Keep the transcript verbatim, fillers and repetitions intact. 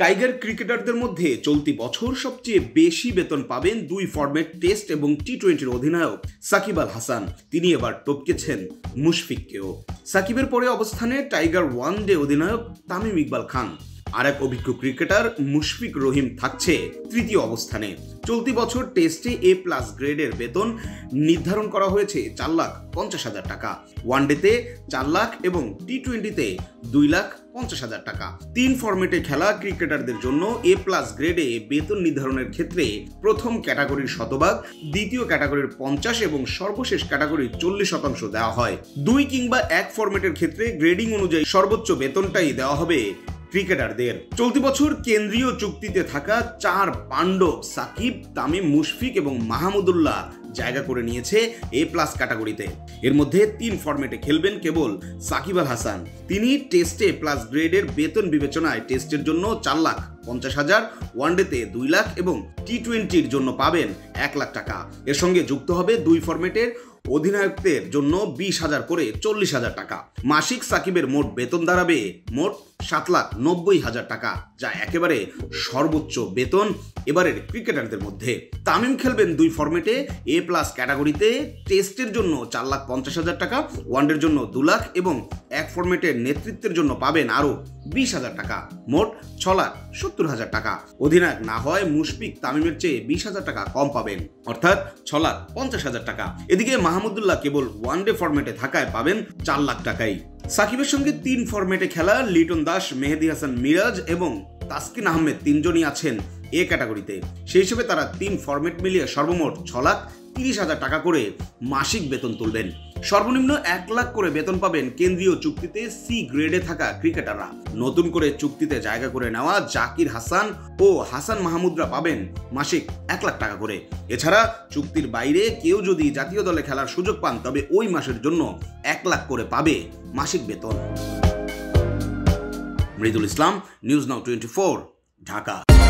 Tiger ক্রিকেটারদের মধ্যে চলতি বছর সবচেয়ে বেশি বেতন পাবেন দুই ফরম্যাট টেস্ট এবং টি টোয়েন্টির অধিনায়ক সাকিব আল হাসান। তিনি এবার টপকেছেন মুশফিককেও। সাকিবের পরে অবস্থানে টাইগার ওয়ান ডে অধিনায়ক তামিম ইকবাল খান। আর এক অভিজ্ঞ ক্রিকেটার মুশফিক রহিম থাকছে তৃতীয় অবস্থানে। চলতি বছর টেস্টে এ প্লাস গ্রেডের বেতন নির্ধারণ করা হয়েছে চার লাখ পঞ্চাশ হাজার টাকা, ওয়ানডেতে চার লাখ এবং টি টোয়েন্টিতে দুই লাখ পঞ্চাশ হাজার টাকা। তিন ফরম্যাটে খেলা ক্রিকেটারদের জন্য এ প্লাস গ্রেডে বেতন নির্ধারণের ক্ষেত্রে প্রথম ক্যাটাগরির শতভাগ, দ্বিতীয় ক্যাটাগরির পঞ্চাশ এবং সর্বশেষ ক্যাটাগরির চল্লিশ শতাংশ দেওয়া হয়। দুই কিংবা এক ফরম্যাটের ক্ষেত্রে গ্রেডিং অনুযায়ী সর্বোচ্চ বেতনটাই দেওয়া হবে ক্রিকেটারদের। চলতি বছর কেন্দ্রীয় চুক্তিতে থাকা চার পাণ্ডব সাকিব, তামিম, মুশফিক এবং মাহমুদুল্লাহ জায়গা করে নিয়েছে এ প্লাস ক্যাটাগরিতে। এর মধ্যে তিন ফরম্যাটে খেলবেন কেবল সাকিব আল হাসান। তিনি টেস্টে প্লাস গ্রেডের বেতন বিবেচনায় টেস্টের জন্য চার লাখ পঞ্চাশ হাজার, ওয়ানডেতে দুই লাখ এবং টি টোয়েন্টির জন্য পাবেন এক লাখ টাকা। এর সঙ্গে যুক্ত হবে দুই ফরম্যাটের অধিনায়কদের জন্য বিশ হাজার করে চল্লিশ হাজার টাকা। মাসিক সাকিবের মোট বেতন দাঁড়াবে মোট সাত লাখ নব্বই হাজার টাকা, যা একেবারে সর্বোচ্চ বেতন এবারের ক্রিকেটারদের মধ্যে। তামিম খেলবেন দুই ফরম্যাটে এ প্লাস ক্যাটাগরিতে। টেস্টের জন্য চার লাখ পঞ্চাশ হাজার টাকা, ওয়ানডের জন্য দু লাখ এবং এক ফরম্যাটের নেতৃত্বের জন্য পাবেন আরো বিশ হাজার টাকা, মোট ছ লাখ সত্তর হাজার টাকা। অধিনায়ক না হয় মুশফিক তামিমের চেয়ে বিশ হাজার টাকা কম পাবেন, অর্থাৎ ছ লাখ পঞ্চাশ হাজার টাকা। এদিকে মাহমুদুল্লাহ কেবল ওয়ানডে ফরম্যাটে থাকায় পাবেন চার লাখ টাকাই। সাকিবের সঙ্গে তিন ফরম্যাটে খেলা লিটন দাস, মেহেদী হাসান মিরাজ এবং তাসকিন আহমেদ তিনজনই আছেন এ ক্যাটাগরিতে। সেই হিসেবে তারা তিন ফরম্যাট মিলিয়ে সর্বমোট ছ লাখ তিরিশ হাজার টাকা করে মাসিক বেতন তুলবেন। সর্বনিম্ন এক লাখ করে বেতন পাবেন কেন্দ্রীয় চুক্তিতে সি গ্রেডে থাকা ক্রিকেটাররা। নতুন করে চুক্তিতে জায়গা করে নেওয়া জাকির হাসান ও হাসান মাহমুদরা পাবেন মাসিক এক লাখ টাকা করে। এছাড়া চুক্তির বাইরে কেউ যদি জাতীয় দলে খেলার সুযোগ পান তবে ওই মাসের জন্য এক লাখ করে পাবে মাসিক বেতন। Mridul Islam, news now twenty four, Dhaka.